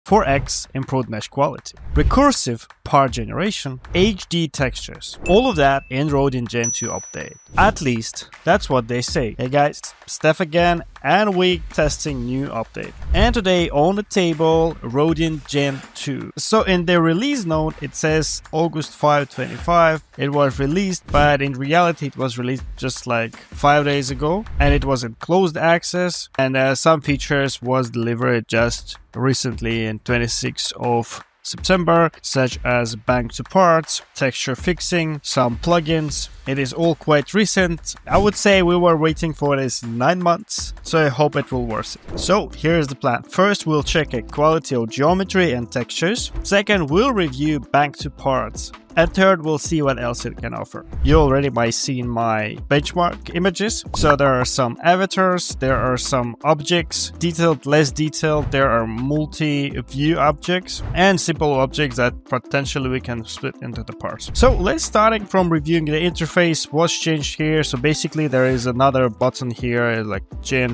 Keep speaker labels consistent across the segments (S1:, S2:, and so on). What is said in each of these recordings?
S1: 4x improved mesh quality, recursive part generation, HD textures. All of that in Rodin Gen-2 update. At least that's what they say. Hey guys, Steph again, and we testing new update. And today on the table, Rodin Gen-2. So in the release note, it says August 5, 2025. It was released, but in reality, it was released just like 5 days ago, and it was in closed access. And some features was delivered just recently in 26th of September, such as bank to parts, texture fixing, some plugins. It is all quite recent. I would say we were waiting for this 9 months, so I hope it will work. So here's the plan. First, we'll check a quality of geometry and textures. Second, we'll review bank to parts. And third, we'll see what else it can offer. You already might seen my benchmark images. So there are some avatars, there are some objects, detailed, less detailed, there are multi-view objects, and simple objects that potentially we can split into the parts. So let's starting from reviewing the interface, what's changed here. So basically there is another button here, like Gen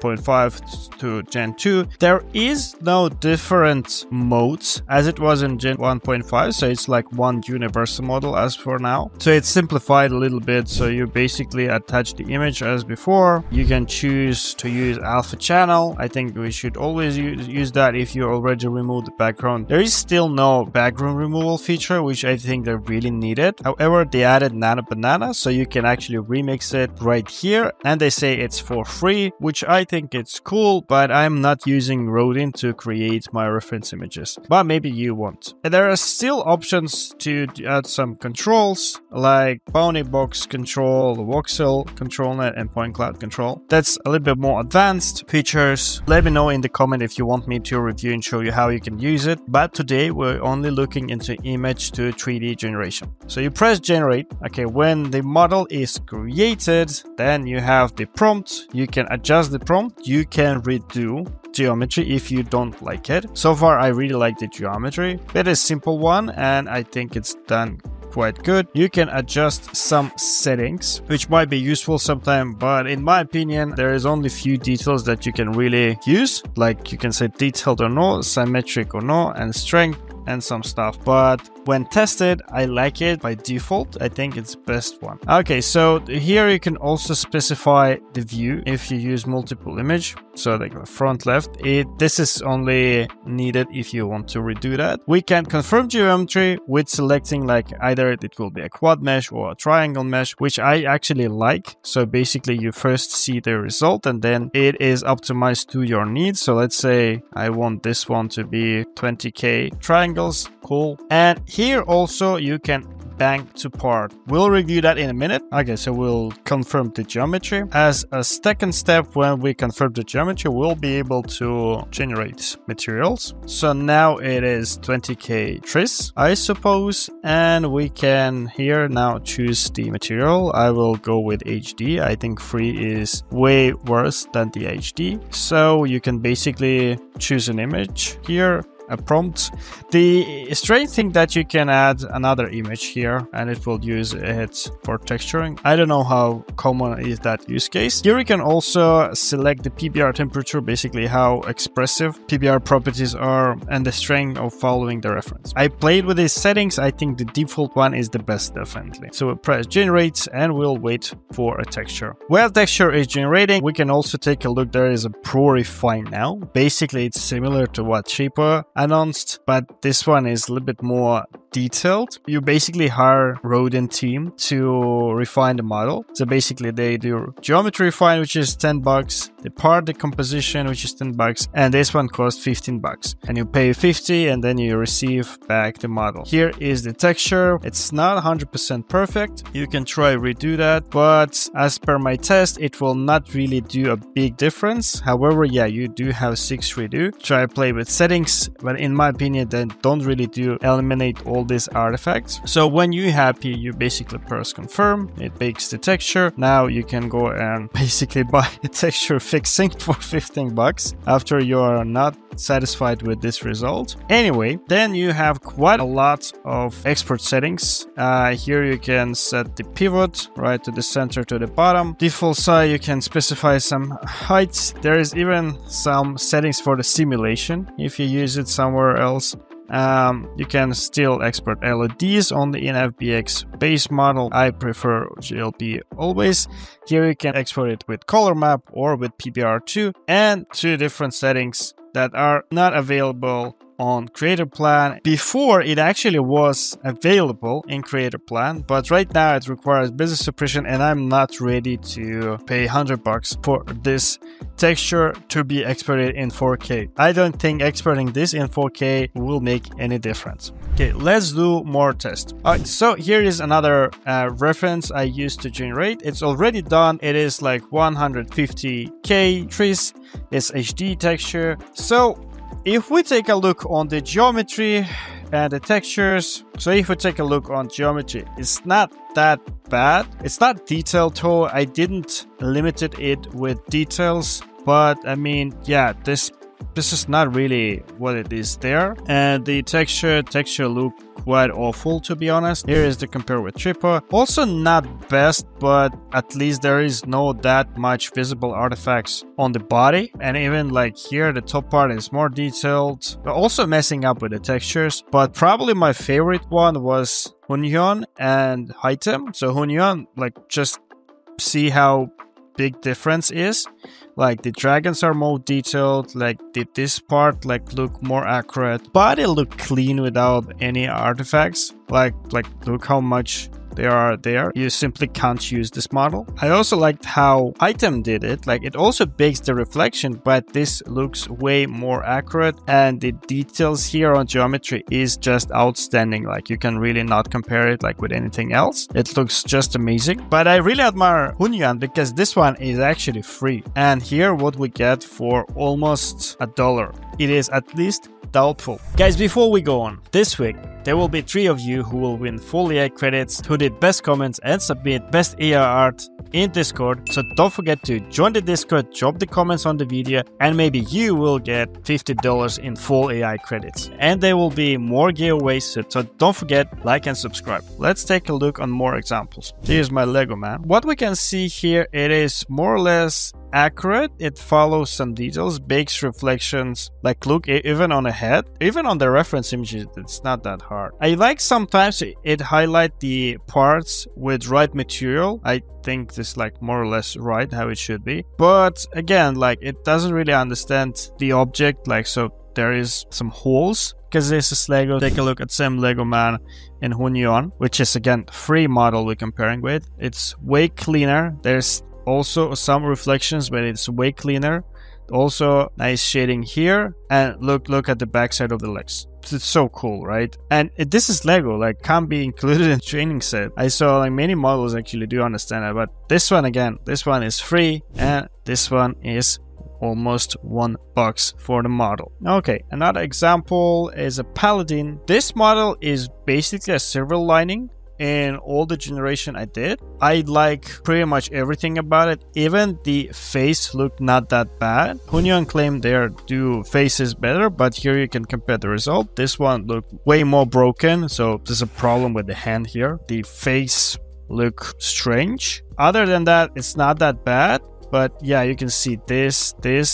S1: 1.5 to Gen 2. There is no different modes as it was in Gen 1.5, so it's like one universal model as for now. So it's simplified a little bit. So you basically attach the image as before. You can choose to use alpha channel. I think we should always use that if you already removed the background. There is still no background removal feature, which I think they really needed. However, they added Nano Banana, so you can actually remix it right here. And they say it's for free, which I think it's cool, but I'm not using Rodin to create my reference images. But maybe you want. And there are still options to add some controls like bounding box control, voxel control net, and point cloud control. That's a little bit more advanced features. Let me know in the comment if you want me to review and show you how you can use it. But today we're only looking into image to 3D generation. So you press generate. Okay, when the model is created, then you have the prompt. You can adjust the prompt. You can redo geometry if you don't like it. So far, I really like the geometry. It is a simple one, and I think it's done quite good. You can adjust some settings, which might be useful sometime, but in my opinion, there is only few details that you can really use. Like you can say detailed or no, symmetric or no, and strength and some stuff. But when tested, I like it by default. I think it's the best one. Okay, so here you can also specify the view if you use multiple image. So like the front left, this is only needed if you want to redo that. We can confirm geometry with selecting like either it will be a quad mesh or a triangle mesh, which I actually like. So basically you first see the result and then it is optimized to your needs. So let's say I want this one to be 20K triangles. Cool. And here also you can bank to part. We'll review that in a minute. Okay, so we'll confirm the geometry. As a second step, when we confirm the geometry, we'll be able to generate materials. So now it is 20K tris, I suppose, and we can here now choose the material. I will go with HD. I think free is way worse than the HD. So you can basically choose an image here, a prompt. The strange thing that you can add another image here and it will use it for texturing. I don't know how common is that use case. Here you can also select the PBR temperature, basically how expressive PBR properties are and the strength of following the reference. I played with these settings. I think the default one is the best, definitely. So we'll press generate and we'll wait for a texture. While texture is generating, we can also take a look. There is a Pro Refine now. Basically, it's similar to what Shaper announced, but this one is a little bit more detailed. You basically hire Rodin team to refine the model. So basically they do geometry refine, which is $10, the part decomposition, which is $10, and this one costs $15. And you pay 50 and then you receive back the model. Here is the texture. It's not 100% perfect. You can try redo that, but as per my test, it will not really do a big difference. However, yeah, you do have 6 redo. Try play with settings, but in my opinion, then don't really do eliminate all all these artifacts. So when you're happy, you basically press confirm, it makes the texture. Now you can go and basically buy a texture fixing for 15 bucks after you are not satisfied with this result. Anyway, then you have quite a lot of export settings. Here you can set the pivot right to the center to the bottom. Default size, you can specify some heights. There is even some settings for the simulation if you use it somewhere else. You can still export LEDs only in FBX base model. I prefer GLP always. Here you can export it with color map or with PBR2, and 2 different settings that are not available on Creator Plan. Before, it actually was available in Creator Plan, but right now it requires business subscription, and I'm not ready to pay 100 bucks for this texture to be exported in 4K. I don't think exporting this in 4K will make any difference. Okay, let's do more tests. Alright, so here is another reference I used to generate. It's already done. It is like 150k trees. It's HD texture. So if we take a look on the geometry and the textures, so if we take a look on geometry, it's not that bad. It's not detailed though. I didn't limit it with details, but I mean, yeah, this is not really what it is there. And the texture look quite awful, to be honest. Here is the compare with Tripa. Also not best, but at least there is no that much visible artifacts on the body. And even like here, the top part is more detailed. But also messing up with the textures. But probably my favorite one was Hunyuan and Hyper. So Hunyuan, like, just see how big difference is. Like the dragons are more detailed, like this part like look more accurate, but it look clean without any artifacts. Like look how much they are there. You simply can't use this model. I also liked how Item did it. Like it also bakes the reflection, but this looks way more accurate, and the details here on geometry is just outstanding. Like you can really not compare it like with anything else. It looks just amazing. But I really admire Hunyuan because this one is actually free. And here what we get for almost $1. It is at least doubtful. Guys, before we go on, this week there will be 3 of you who will win Fal.ai credits, who did best comments and submit best AI art in Discord. So don't forget to join the Discord, drop the comments on the video, and maybe you will get $50 in Fal.ai credits. And there will be more giveaways, so don't forget, like and subscribe. Let's take a look on more examples. Here's my Lego man. What we can see here, it is more or less accurate. It follows some details, bakes reflections. Like look, even on a head, even on the reference images, it's not that hard. I like sometimes it highlight the parts with right material. I think this like more or less right how it should be, but again, like it doesn't really understand the object. Like, so there is some holes because this is Lego. Take a look at same Lego man in Hunyuan, which is again free model we're comparing with. It's way cleaner. There's also some reflections, but it's way cleaner. Also nice shading here, and look at the backside of the legs. It's so cool, right? And this is Lego, like can't be included in training set. I saw like many models actually do understand it, but this one again, this one is free, and this one is almost $1 for the model. Okay, another example is a paladin. This model is basically a silver lining in all the generation I did. I like pretty much everything about it. Even the face looked not that bad. Hunyuan claimed they do faces better, but here you can compare the result. This one looked way more broken, so there's a problem with the hand here. The face look strange. Other than that, it's not that bad, but yeah, you can see this,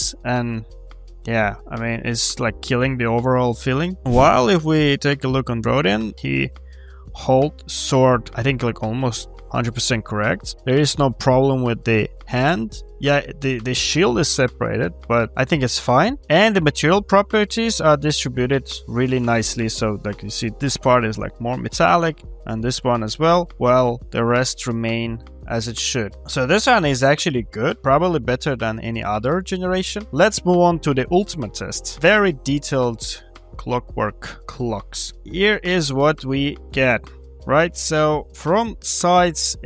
S1: and yeah, I mean, it's like killing the overall feeling. While if we take a look on Rodin, he hold sword, I think like almost 100% correct. There is no problem with the hand. Yeah, the shield is separated, but I think it's fine. And the material properties are distributed really nicely. So like you see, this part is like more metallic, and this one as well, while the rest remain as it should. So this one is actually good, probably better than any other generation. Let's move on to the ultimate test. Very detailed clockwork clocks. Here is what we get, right? So from sides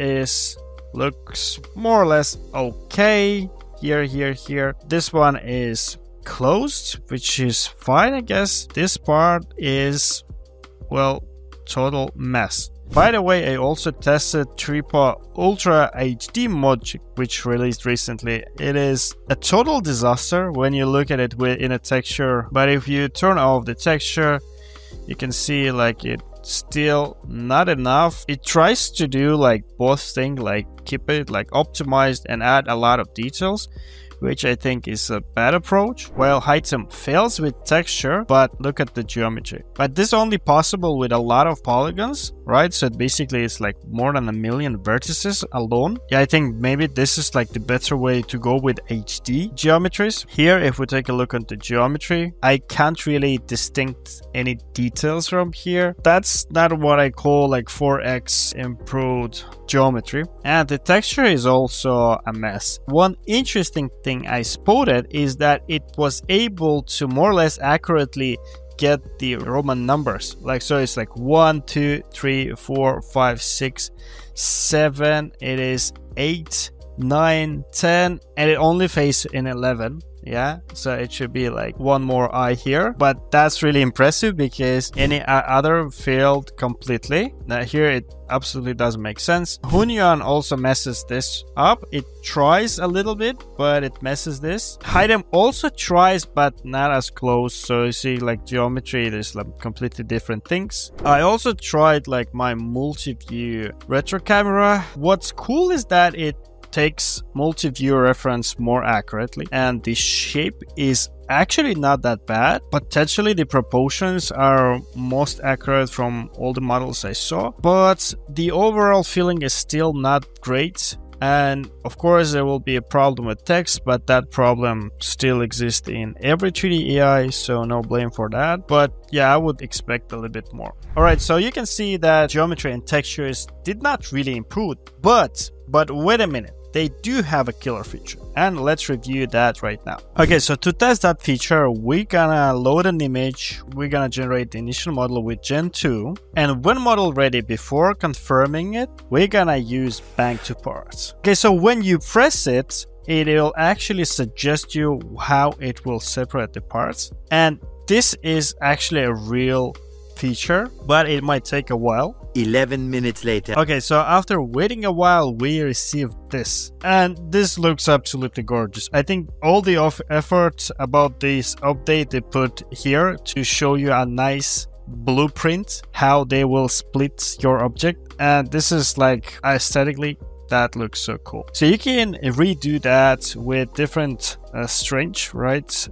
S1: looks more or less okay. Here. This one is closed, which is fine, I guess. This part is, well, total mess. By the way, I also tested Tripa Ultra HD mod, which released recently. It is a total disaster when you look at it in a texture, but if you turn off the texture, you can see like it's still not enough. It tries to do like both things, like keep it like optimized and add a lot of details, which I think is a bad approach. While Hitem fails with texture, but look at the geometry. But this is only possible with a lot of polygons, right? So basically it's like more than 1 million vertices alone. Yeah, I think maybe this is like the better way to go with HD geometries. Here, if we take a look at the geometry, I can't really distinct any details from here. That's not what I call like 4x improved geometry. And the texture is also a mess. One interesting thing I spotted is that it was able to more or less accurately get the Roman numbers. Like, so it's like 1, 2, 3, 4, 5, 6, 7. It is 8, 9, 10, and it only faces in 11. Yeah, so it should be like one more eye here, but that's really impressive because any other failed completely. Now here it absolutely doesn't make sense. Hunyuan also messes this up. It tries a little bit, but it messes this. Hitem also tries, but not as close. So you see like geometry, there's like completely different things. I also tried like my multi-view retro camera. What's cool is that it takes multi-view reference more accurately, and the shape is actually not that bad. Potentially the proportions are most accurate from all the models I saw, but the overall feeling is still not great. And of course there will be a problem with text, but that problem still exists in every 3D AI, so no blame for that. But yeah, I would expect a little bit more. Alright, so you can see that geometry and textures did not really improve, but wait a minute. They do have a killer feature, and let's review that right now. Okay, so to test that feature, we're gonna load an image, we're gonna generate the initial model with Gen-2, and when model ready, before confirming it, we're gonna use bank to parts. Okay, so when you press it, it'll actually suggest you how it will separate the parts, and this is actually a real feature, but it might take a while.
S2: 11 minutes later.
S1: Okay, so after waiting a while, we received this. And this looks absolutely gorgeous. I think all the effort about this update they put here to show you a nice blueprint, how they will split your object. And this is like aesthetically, that looks so cool. So you can redo that with different strange, right?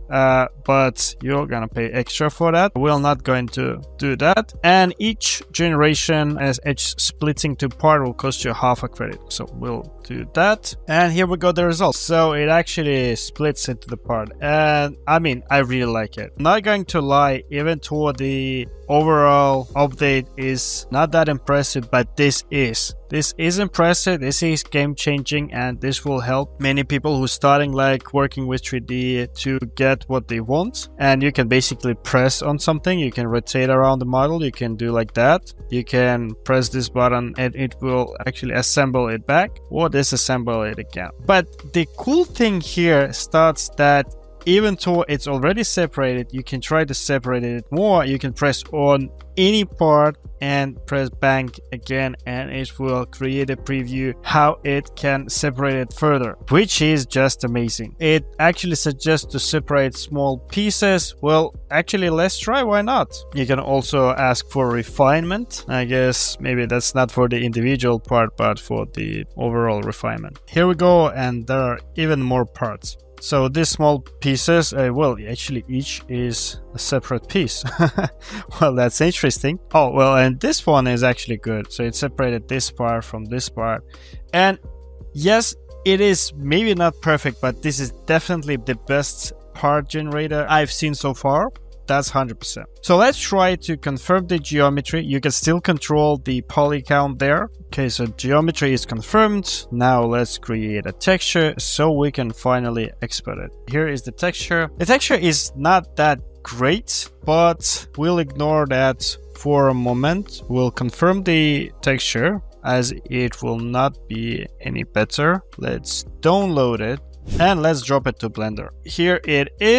S1: But you're gonna pay extra for that. We're not going to do that. And each generation as each splitting to part will cost you half a credit. So we'll do that. And here we go, the results. So it actually splits into the part. And I mean, I really like it. Not going to lie, even though the overall update is not that impressive, but this is impressive. This is game changing, and this will help many people who starting like working with 3D to get what they want. And you can basically press on something, you can rotate around the model, you can do like that, you can press this button and it will actually assemble it back or disassemble it again. But the cool thing here starts that even though it's already separated, you can try to separate it more. You can press on any part and press bank again, and it will create a preview how it can separate it further, which is just amazing. It actually suggests to separate small pieces. Well, actually, let's try. Why not? You can also ask for refinement. I guess maybe that's not for the individual part, but for the overall refinement. Here we go, and there are even more parts. So these small pieces, well, actually each is a separate piece. Well, that's interesting. Oh, well, and this one is actually good. So it separated this part from this part. And yes, it is maybe not perfect, but this is definitely the best part generator I've seen so far. That's 100%. So let's try to confirm the geometry. You can still control the poly count there. Okay, so geometry is confirmed. Now let's create a texture so we can finally export it. Here is the texture. The texture is not that great, but we'll ignore that for a moment. We'll confirm the texture as it will not be any better. Let's download it and let's drop it to Blender. Here it is.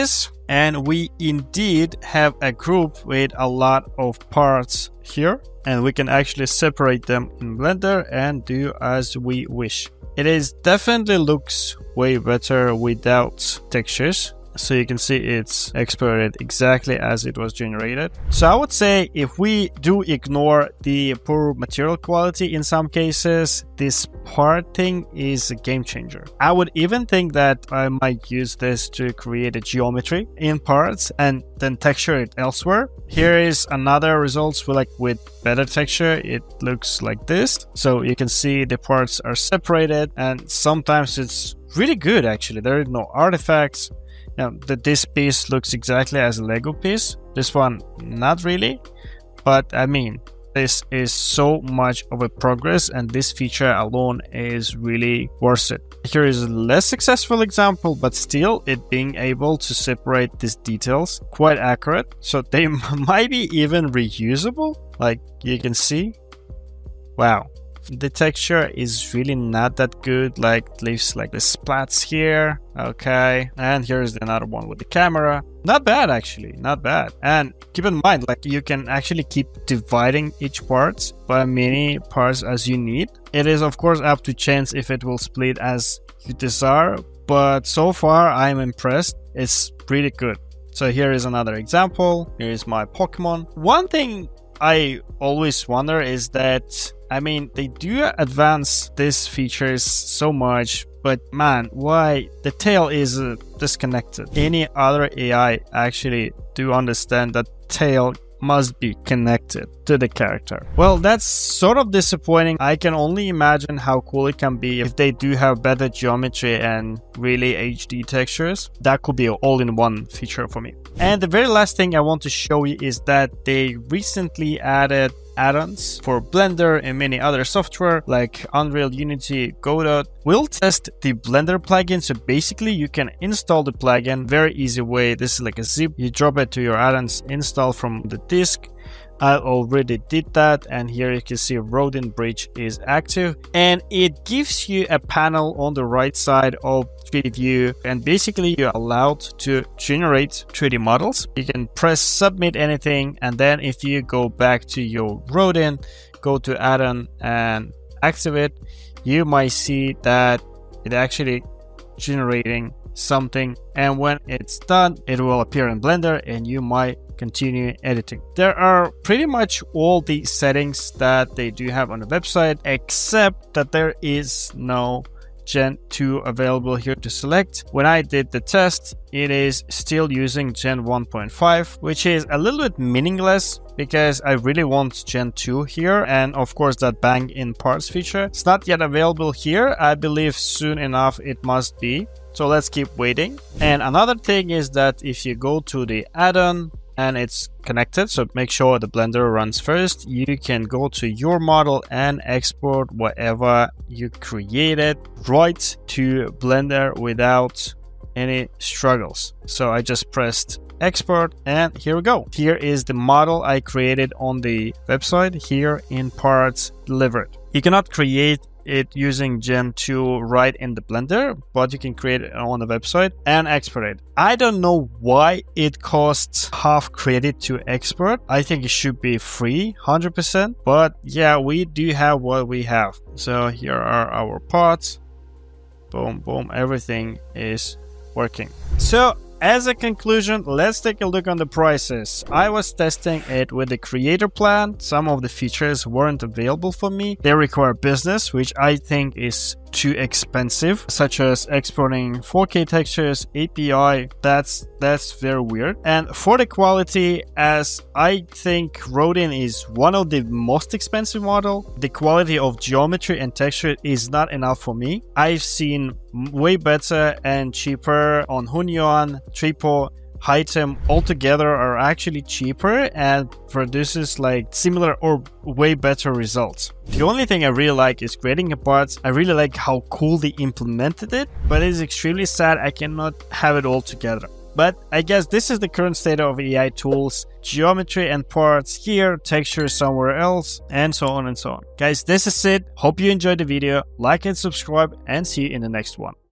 S1: and we indeed have a group with a lot of parts here, and we can actually separate them in Blender and do as we wish. It is definitely looks way better without textures. So you can see it's exported exactly as it was generated. So I would say if we do ignore the poor material quality in some cases, this part thing is a game changer. I would even think that I might use this to create a geometry in parts and then texture it elsewhere. Here is another results with better texture. It looks like this. So you can see the parts are separated, and sometimes it's really good actually. There are no artifacts. Now, this piece looks exactly as a Lego piece. This one, not really. But I mean, this is so much of a progress, and this feature alone is really worth it. Here is a less successful example, but still it being able to separate these details quite accurate. So they might be even reusable, like you can see. Wow. The texture is really not that good, like leaves like the splats here. Okay, and here's another one with the camera. Not bad actually, not bad. And keep in mind, like you can actually keep dividing each part by many parts as you need. It is of course up to chance if it will split as you desire, but so far I'm impressed. It's pretty good. So here is another example. Here is my Pokemon. One thing I always wonder is that, I mean, they do advance these features so much, but man, why the tail is disconnected? Any other AI actually do understand that tail must be connected to the character. Well, that's sort of disappointing. I can only imagine how cool it can be if they do have better geometry and really HD textures. That could be an all-in-one feature for me. And the very last thing I want to show you is that they recently added add-ons for Blender and many other software like Unreal, Unity, Godot. We'll test the Blender plugin. So basically you can install the plugin very easy way. This is like a zip. You drop it to your add-ons install from the disk. I already did that, and here you can see Rodin Bridge is active, and it gives you a panel on the right side of 3D view, and basically you're allowed to generate 3D models. You can press submit anything, and then if you go back to your Rodin, go to add-on and activate, you might see that it actually generating something, and when it's done it will appear in Blender and you might continue editing. There are pretty much all the settings that they do have on the website, except that there is no Gen-2 available here to select. When I did the test, it is still using Gen 1.5, which is a little bit meaningless because I really want Gen-2 here, and of course that bang in parts feature. It's not yet available here. I believe soon enough it must be. So let's keep waiting. And another thing is that if you go to the add-on and it's connected, so make sure the Blender runs first, you can go to your model and export whatever you created right to Blender without any struggles. So I just pressed export and here we go. Here is the model I created on the website here in parts delivered. You cannot create it using Gen-2 right in the Blender, but you can create it on the website and export it. I don't know why it costs half credit to export. I think it should be free 100%, but yeah, we do have what we have. So here are our parts. Boom, boom, everything is working. So as a conclusion, let's take a look on the prices. I was testing it with the creator plan. Some of the features weren't available for me. They require business, which I think is too expensive, such as exporting 4K textures, API. That's very weird. And for the quality, as I think Rodin is one of the most expensive model, the quality of geometry and texture is not enough for me. I've seen way better and cheaper on Hunyuan, Tripo, Item altogether are actually cheaper and produces like similar or way better results. The only thing I really like is creating a part. I really like how cool they implemented it, but it is extremely sad I cannot have it all together. But I guess this is the current state of AI tools, geometry and parts here, texture somewhere else, and so on and so on. Guys, this is it. Hope you enjoyed the video. Like and subscribe, and see you in the next one.